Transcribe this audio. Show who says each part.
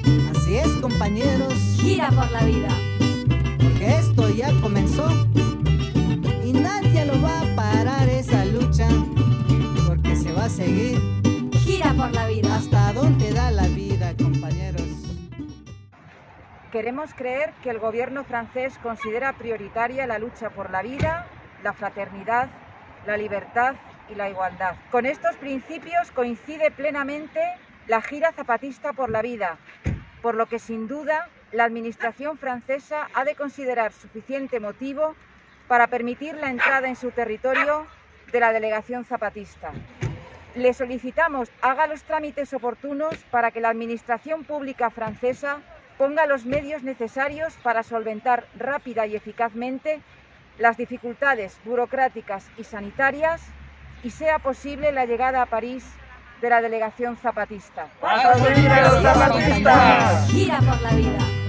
Speaker 1: Así es, compañeros,
Speaker 2: Gira por la vida.
Speaker 1: porque esto ya comenzó y nadie lo va a parar esa lucha, porque se va a seguir
Speaker 2: Gira por la vida.
Speaker 1: hasta donde da la vida, compañeros.
Speaker 3: Queremos creer que el gobierno francés considera prioritaria la lucha por la vida, la fraternidad, la libertad y la igualdad. Con estos principios coincide plenamente la gira zapatista por la vida, por lo que sin duda la administración francesa ha de considerar suficiente motivo para permitir la entrada en su territorio de la delegación zapatista. Le solicitamos haga los trámites oportunos para que la administración pública francesa ponga los medios necesarios para solventar rápida y eficazmente las dificultades burocráticas y sanitarias y sea posible la llegada a París de la delegación zapatista.
Speaker 4: ¡Vamos a seguir a los zapatistas!
Speaker 2: Gira por la vida.